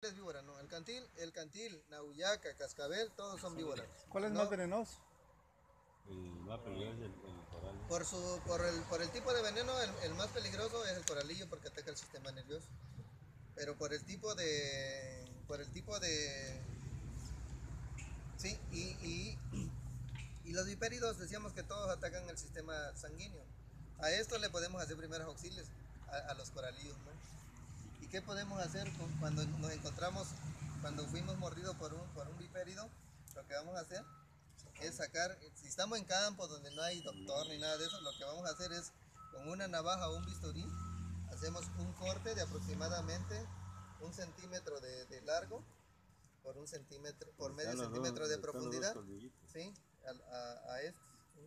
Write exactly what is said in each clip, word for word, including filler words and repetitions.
es víbora, no. El cantil, el cantil, nauyaca, cascabel, todos son víboras. ¿Cuál es no, más venenoso? El más peligroso es el, el coral. Por, su, por, el, por el tipo de veneno, el, el más peligroso es el coralillo porque ataca el sistema nervioso. Pero por el tipo de... Por el tipo de... Sí, y, y, y los vipéridos decíamos que todos atacan el sistema sanguíneo. A esto le podemos hacer primeros auxilios, a, a los coralillos, ¿no? ¿Y qué podemos hacer cuando nos encontramos, cuando fuimos mordidos por un, por un vipérido? Lo que vamos a hacer es sacar, si estamos en campo donde no hay doctor ni nada de eso, lo que vamos a hacer es con una navaja o un bisturí, hacemos un corte de aproximadamente un centímetro de, de largo por un centímetro, por medio centímetro de profundidad, ¿sí? A, a, a esto, ¿sí?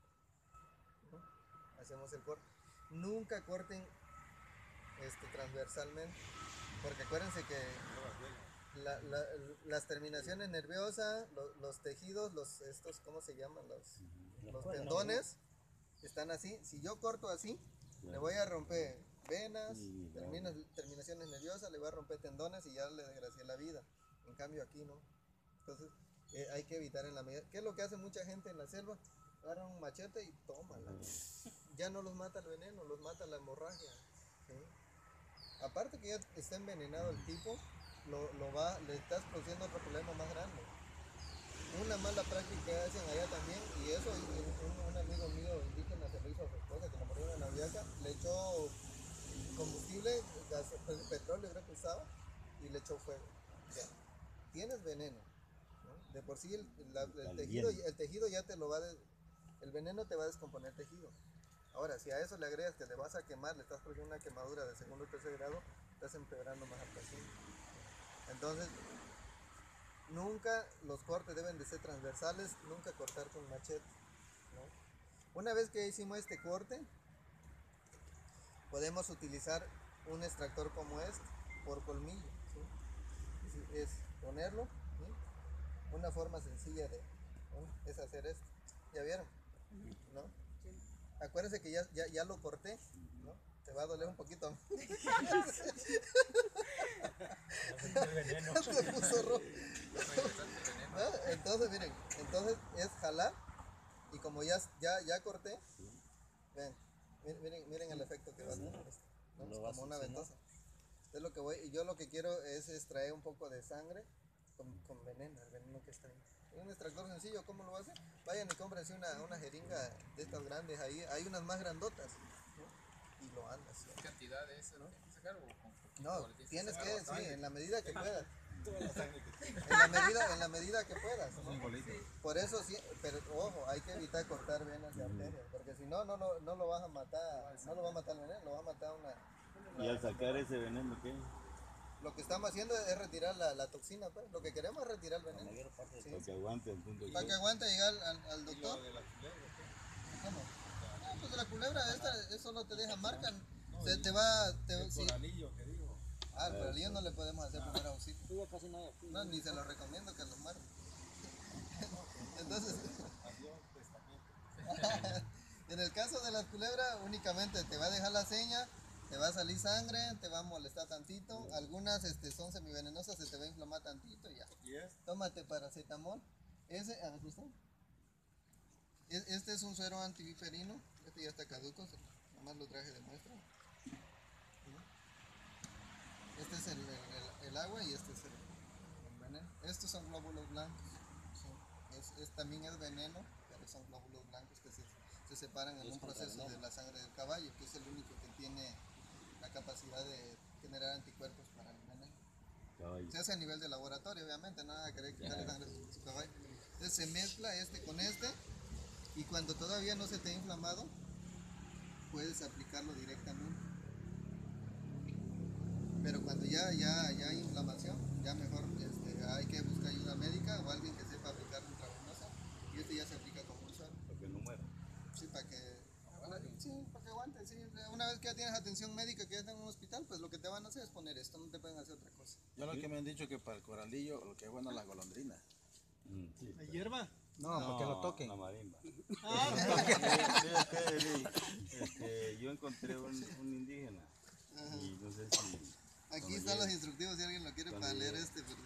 Hacemos el corte. Nunca corten este, transversalmente, porque acuérdense que la, la, las terminaciones nerviosas, los, los tejidos, los estos, ¿cómo se llaman? Los, los tendones están así. Si yo corto así, le voy a romper venas, termina, terminaciones nerviosas, le voy a romper tendones y ya le desgracié la vida. En cambio aquí no. Entonces eh, hay que evitar en la medida. ¿Qué es lo que hace mucha gente en la selva? Agarran un machete y tómala. Ya no los mata el veneno, los mata la hemorragia, ¿sí? Aparte que ya está envenenado el tipo, lo, lo va, le estás produciendo otro problema más grande. Una mala práctica que hacen allá también, y eso un, un amigo mío indígena se lo hizo a su esposa que la murió en la nauyaca, le echó combustible, gas, petróleo creo que usaba, y le echó fuego. Ya, tienes veneno, ¿no? De por sí el, la, el, tejido, el tejido ya te lo va a, des, el veneno te va a descomponer el tejido. Ahora, si a eso le agregas que le vas a quemar, le estás produciendo una quemadura de segundo o tercer grado, estás empeorando más al paciente. Entonces, nunca los cortes deben de ser transversales, nunca cortar con machete, ¿no? Una vez que hicimos este corte, podemos utilizar un extractor como este, por colmillo, ¿sí? Es ponerlo, ¿sí? Una forma sencilla de, ¿no? Es hacer esto. ¿Ya vieron? ¿No? Acuérdense que ya, ya, ya lo corté, ¿no? Te va a doler un poquito. Te puso rojo. ¿No? Entonces, miren, entonces es jalar y como ya, ya, ya corté, ven, miren, miren el efecto que va a hacer, ¿no? Como una ventosa. Entonces lo que voy, y yo lo que quiero es extraer un poco de sangre con, con veneno, el veneno que está ahí. Un extractor sencillo, ¿cómo lo va a hacer? Vayan y cómprense una, una jeringa de estas grandes ahí, hay unas más grandotas, ¿no? Y lo andas. ¿Sí? ¿Qué cantidad de eso, ¿no? ¿Tienes que sacar o con poquito? No, tienes que, sí, en la medida que puedas. Toda la sangre que En la medida, en la medida que puedas, ¿no? Por eso sí, pero ojo, hay que evitar cortar venas de arterias, porque si no, no lo, no lo vas a matar, no lo va a matar el veneno, lo va a matar una, una ¿Y al sacar ese veneno qué? Lo que estamos haciendo es retirar la, la toxina, pues. Lo que queremos es retirar el veneno. Sí. Para que aguante el punto. Para que aguante llegar al, al, al doctor. de la culebra, ¿Cómo? No, pues la culebra, esta, eso no te deja marca. No, se te va. Te, el sí. coralillo que digo. Ah, el coralillo no le podemos hacer ah. primer auxilio. Yo casi no, no, ni se lo recomiendo que lo muera. Entonces. Adiós, testamento. En el caso de las culebras, únicamente te va a dejar la seña. Te va a salir sangre, te va a molestar tantito. Algunas este, son semivenenosas, se te va a inflamar tantito y ya. Yes. Tómate paracetamol. Ese, a ver, ¿justo? Este es un suero antiviperino. Este ya está caduco, nomás lo traje de muestra. Este es el, el, el agua y este es el, el veneno. Estos son glóbulos blancos. Sí. Es, es, también es veneno, pero son glóbulos blancos que se, se separan en un proceso de la sangre del caballo, que es el único que tiene la capacidad de generar anticuerpos para el veneno. Caballo. Se hace a nivel de laboratorio, obviamente, nada que querer quitarle sangre a su caballo. Entonces se mezcla este con este y cuando todavía no se te ha inflamado, puedes aplicarlo directamente. Pero cuando ya, ya, ya hay inflamación, ya mejor este, hay que buscar ayuda médica o alguien que sepa aplicar intravenosa y este ya se aplica como un suero. Para que no muera. Sí, para que... Sí, para que aguante, sí. Una vez que ya tienes atención médica, que ya estás en un hospital, pues lo que te van a hacer es poner esto, no te pueden hacer otra cosa. Yo lo que me han dicho que para el coralillo, lo que es bueno es la golondrina. Mm, sí, ¿La hierba? No, no, para que lo toquen. La marimba. Ah, este, yo encontré un, un indígena. Ajá. Y no sé si... Aquí están los instructivos si alguien lo quiere. para leer este, porque